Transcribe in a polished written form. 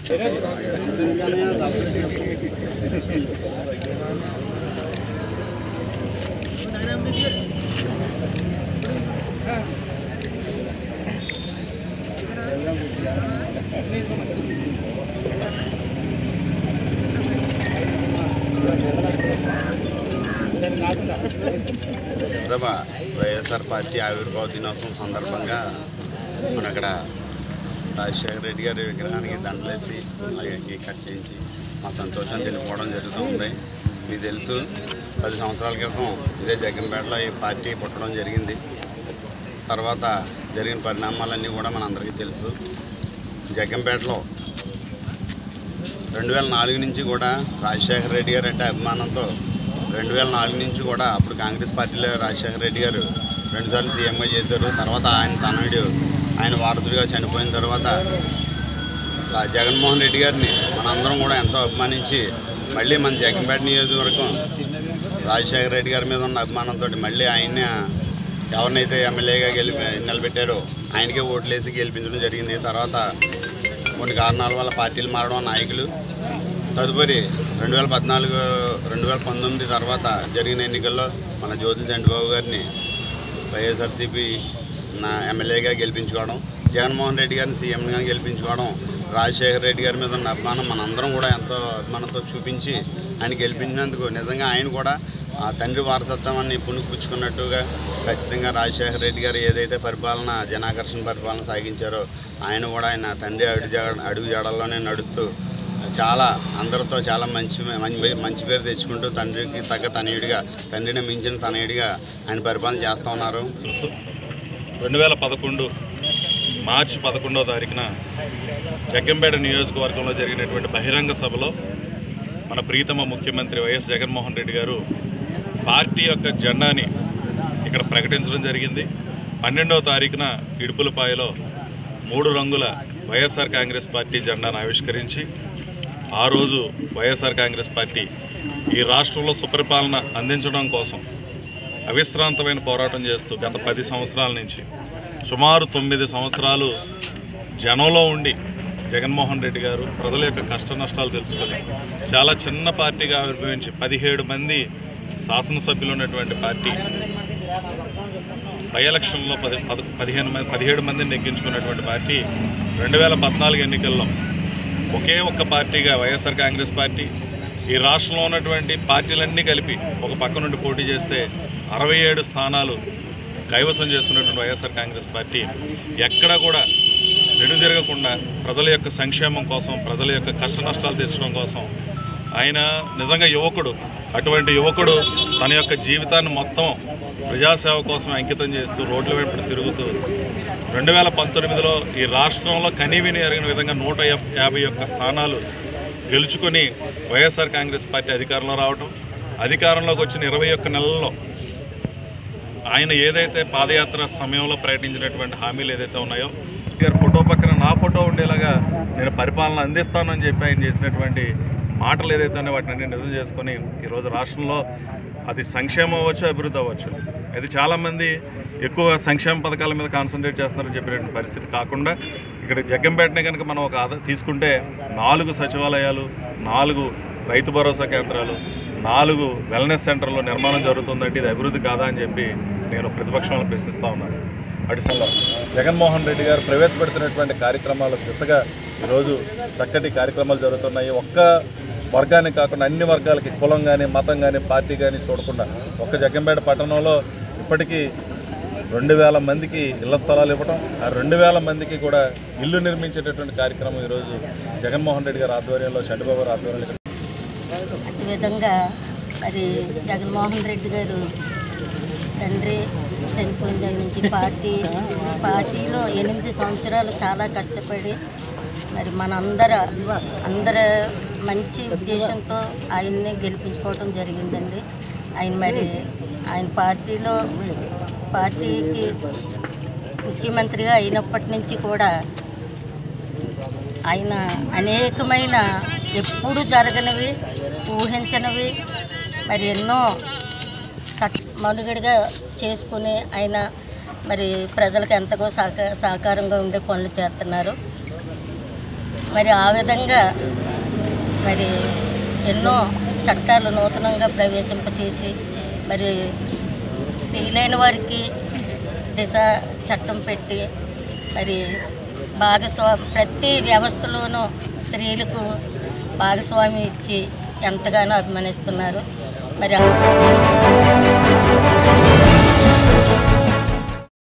YSR party ఆవిర్భావ దినోత్సవం సందర్భంగా మన అక్కడ రాజశేఖర రెడ్డి గారి విగ్రహానికి దండలేసి అలాగే కేక్ కట్ చేయించి మా సంతోషం తెలుపుకోవడం జరుగుతుంది. మీకు తెలుసు 10 సంవత్సరాల క్రితం ఇదే జగ్గంపేటలో ఈ పార్టీ పుట్టడం జరిగింది. తర్వాత జరిగిన పరిణామాలన్నీ కూడా మనందరికీ తెలుసు. జగ్గంపేటలో 2004 నుంచి కూడా రాజశేఖర రెడ్డి గారు అంటే అభిమానంతో 2004 నుంచి కూడా అప్పుడు కాంగ్రెస్ పార్టీలో రాజశేఖర రెడ్డి గారు 2 సార్లు సీఎంగా చేశారు. తర్వాత ఆయన వారసుడిగా చనిపోయిన తర్వాత జగన్మోహన్ రెడ్డి గారిని మనందరం కూడా ఎంతో అభిమానించి మళ్ళీ మన జగ్గంపేట నియోజకవర్గం రాజశేఖర రెడ్డి గారి మీద ఉన్న అభిమానంతో మళ్ళీ ఆయన్ని ఎవరినైతే ఎమ్మెల్యేగా నిలబెట్టారో ఆయనకే ఓట్లేసి గెలిపించడం జరిగింది. తర్వాత కొన్ని కారణాల వల్ల పార్టీలు మారడం నాయకులు తదుపరి 2019 తర్వాత జరిగిన ఎన్నికల్లో మన జ్యోతి చంద్రబాబు గారిని వైఎస్ఆర్సీపీ ఎమ్మెల్యేగా గెలిపించుకోవడం, జగన్మోహన్ రెడ్డి గారిని సీఎంగా గెలిపించుకోవడం, రాజశేఖర రెడ్డి గారి మీద ఉన్న అభిమానం మనందరం కూడా ఎంతో అభిమానంతో చూపించి ఆయన గెలిపించినందుకు నిజంగా ఆయన కూడా ఆ తండ్రి వారసత్వాన్ని పుణుకుపుచ్చుకున్నట్టుగా ఖచ్చితంగా రాజశేఖర రెడ్డి గారు ఏదైతే పరిపాలన జనాకర్షణ పరిపాలన సాగించారో ఆయన కూడా ఆయన తండ్రి అడుగు జాడల్లోనే నడుస్తూ చాలా అందరితో చాలా మంచి పేరు తెచ్చుకుంటూ తండ్రికి తగ్గ తనయుడిగా తండ్రిని మించిన తనయుడిగా ఆయన పరిపాలన చేస్తూ ఉన్నారు. 2011 మార్చి 11వ తారీఖున జగ్గంపేట నియోజకవర్గంలో జరిగినటువంటి బహిరంగ సభలో మన ప్రీతమ ముఖ్యమంత్రి వైఎస్ జగన్మోహన్ రెడ్డి గారు పార్టీ యొక్క జెండాని ఇక్కడ ప్రకటించడం జరిగింది. 12వ తారీఖున ఇడుపులపాయలో 3 రంగుల వైఎస్ఆర్ కాంగ్రెస్ పార్టీ జెండాను ఆవిష్కరించి ఆ రోజు వైఎస్ఆర్ కాంగ్రెస్ పార్టీ ఈ రాష్ట్రంలో సుపరిపాలన అందించడం కోసం అవిశ్రాంతమైన పోరాటం చేస్తూ గత 10 సంవత్సరాల నుంచి సుమారు 9 సంవత్సరాలు జనంలో ఉండి జగన్మోహన్ రెడ్డి గారు ప్రజల యొక్క కష్ట నష్టాలు తెలుసుకొని చాలా చిన్న పార్టీగా ఆవిర్భవించి 17 మంది శాసనసభ్యులు ఉన్నటువంటి పార్టీ బై ఎలక్షన్లో 17 మందిని నెగ్గించుకున్నటువంటి పార్టీ 2014 ఎన్నికల్లో ఒకే ఒక్క పార్టీగా వైఎస్ఆర్ కాంగ్రెస్ పార్టీ ఈ రాష్ట్రంలో ఉన్నటువంటి పార్టీలన్నీ కలిపి ఒక పక్క నుండి పోటీ చేస్తే 67 స్థానాలు కైవసం చేసుకున్నటువంటి వైఎస్ఆర్ కాంగ్రెస్ పార్టీ ఎక్కడా కూడా వెనుదిరగకుండా ప్రజల యొక్క సంక్షేమం కోసం ప్రజల యొక్క కష్ట నష్టాలు తీర్చడం కోసం ఆయన నిజంగా యువకుడు. అటువంటి యువకుడు తన యొక్క జీవితాన్ని మొత్తం ప్రజాసేవ కోసం అంకితం చేస్తూ రోడ్ల వెంట తిరుగుతూ 2019లో ఈ రాష్ట్రంలో కనీవిని ఎరిగిన విధంగా 151 స్థానాలు గెలుచుకొని వైఎస్ఆర్ కాంగ్రెస్ పార్టీ అధికారంలో రావటం, అధికారంలోకి వచ్చిన 21 నెలల్లో ఆయన ఏదైతే పాదయాత్ర సమయంలో ప్రకటించినటువంటి హామీలు ఏదైతే ఉన్నాయో ఫోటో పక్కన నా ఫోటో ఉండేలాగా నేను పరిపాలన అందిస్తానని చెప్పి ఆయన చేసినటువంటి మాటలు ఏదైతే ఉన్నాయో వాటిని అన్ని నిజం చేసుకొని ఈరోజు రాష్ట్రంలో అది సంక్షేమం అవ్వచ్చు, అభివృద్ధి అవ్వచ్చు, అది చాలామంది ఎక్కువ సంక్షేమ పథకాల మీద కాన్సన్ట్రేట్ చేస్తున్నారని చెప్పినటువంటి పరిస్థితి కాకుండా ఇక్కడ జగ్గంపేటనే కనుక మనం ఒక తీసుకుంటే 4 సచివాలయాలు, 4 రైతు భరోసా కేంద్రాలు, 4 వెల్నెస్ సెంటర్లో నిర్మాణం జరుగుతుందంటే ఇది అభివృద్ధి కాదా అని చెప్పి నేను ప్రతిపక్షంలో ప్రశ్నిస్తూ ఉన్నాను. అడిషనల్గా జగన్మోహన్ రెడ్డి గారు ప్రవేశపెడుతున్నటువంటి కార్యక్రమాల దిశగా ఈరోజు చక్కటి కార్యక్రమాలు జరుగుతున్నాయి. ఒక్క వర్గానికి కాకుండా అన్ని వర్గాలకి కులం కానీ మతం కానీ పార్టీ కానీ చూడకుండా ఒక్క జగ్గంపేట పట్టణంలో ఇప్పటికీ 2000 మందికి ఇళ్ల స్థలాలు ఇవ్వటం, ఆ 2000 మందికి కూడా ఇల్లు నిర్మించేటటువంటి కార్యక్రమం ఈరోజు జగన్మోహన్ రెడ్డి గారి ఆధ్వర్యంలో చంద్రబాబు గారి ఆధ్వర్యంలో ఈ విధంగా మరి జగన్మోహన్ రెడ్డి గారు తండ్రి చనిపోయిన దగ్గర నుంచి పార్టీలో 8 సంవత్సరాలు చాలా కష్టపడి మరి అందరి మంచి ఉద్దేశంతో ఆయన్ని గెలిపించుకోవడం జరిగిందండి. ఆయన పార్టీకి ముఖ్యమంత్రిగా అయినప్పటి నుంచి కూడా ఆయన అనేకమైన ఎప్పుడు జరగనివి ఊహించనివి మరి ఎన్నో మనుగడగా చేసుకుని ఆయన మరి ప్రజలకు ఎంతగా సహకారంగా ఉండే పనులు చేస్తున్నారు. మరి ఆ విధంగా మరి ఎన్నో చట్టాలు నూతనంగా ప్రవేశింపచేసి మరి స్త్రీలైన వారికి దిశ చట్టం పెట్టి మరి ప్రతి వ్యవస్థలోనూ స్త్రీలకు భాగస్వామి ఇచ్చి ఎంతగానో అభిమానిస్తున్నారు. మరి